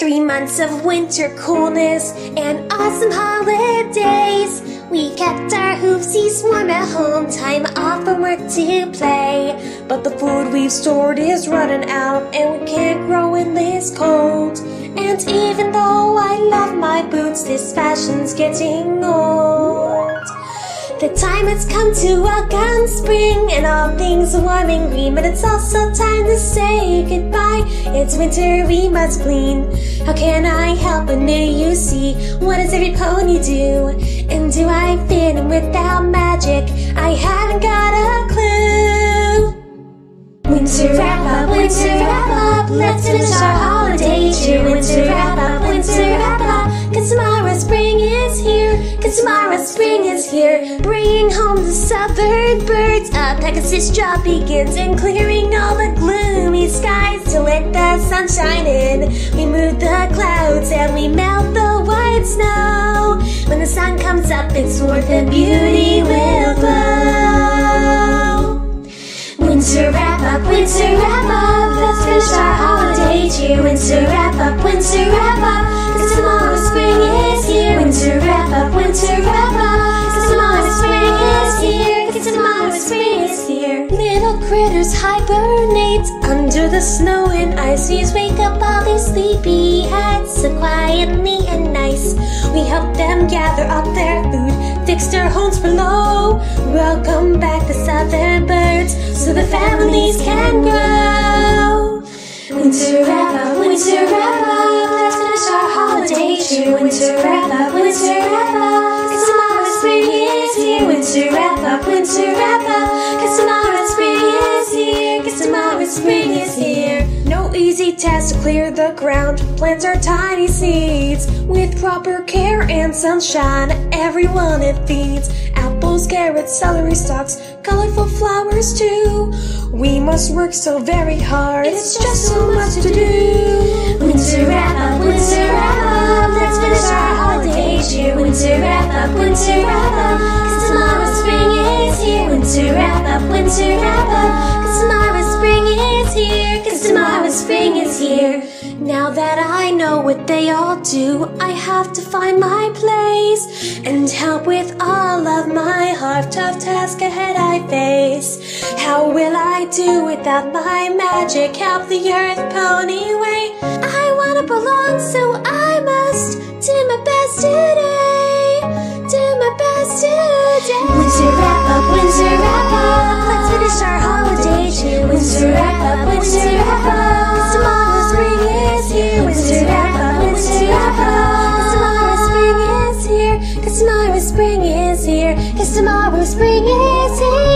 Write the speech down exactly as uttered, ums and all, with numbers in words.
Three months of winter coolness and awesome holidays. We kept our hoovesies warm at home, time off from work to play. But the food we've stored is running out and we can't grow in this cold. And even though I love my boots, this fashion's getting old. The time has come to welcome spring and all things are warm and green, but it's also time to say goodbye. It's winter, we must clean. How can I help but know you see? What does every pony do? And do I fit in without magic? I haven't got a clue. Winter wrap up, winter wrap up, let's finish our holiday cheer. Winter wrap up, winter wrap up, cause tomorrow spring is here. Cause tomorrow spring is here, bringing home the southern birds. A Pegasus drop begins and clearing all the gloomy skies to let the sun shine in. We move the clouds and we melt the white snow. When the sun comes up, it's worth and beauty will glow. Winter wrap up, winter wrap up, let's finish our holiday cheer. Winter wrap up, winter wrap up, cause tomorrow spring is here. Winter wrap up, winter wrap up, cause tomorrow spring is here. Cause tomorrow spring is here. Little critters hibernate under the snow and ice. We wake up all these sleepy heads so quietly and nice. We help them gather up their food, fix their homes below. Welcome back the southern birds so the families can grow. Winter wrap up, winter wrap up, let's finish our holiday cheer. Winter wrap up, winter wrap up, cause tomorrow spring is here. Winter wrap up, winter wrap up, cause tomorrow spring is here. Cause tomorrow spring is here. No easy task to clear the ground, plant our tiny seeds. With proper care and sunshine, everyone it feeds. Apples, carrots, celery stalks, colorful flowers too. We must work so very hard, it's just so much to do. Winter wrap up, winter wrap up, let's finish our holiday cheer. Winter wrap up, winter wrap up, cause tomorrow spring is here. Winter wrap up, winter wrap up, cause tomorrow spring is here. Cause tomorrow spring is here. Now that I know what they all do, I have to find my place and help with all of my hard, tough task ahead I face. How will I do without my magic? Help the earth pony way. I wanna belong, so I must do my best today. Do my best today. Winter wrap up, winter wrap up, let's finish our holiday cheer. Winter wrap up, winter wrap up, cause tomorrow spring is here. Winter wrap up, winter wrap up, cause tomorrow spring is here. Cause tomorrow spring is here. Cause tomorrow spring is here.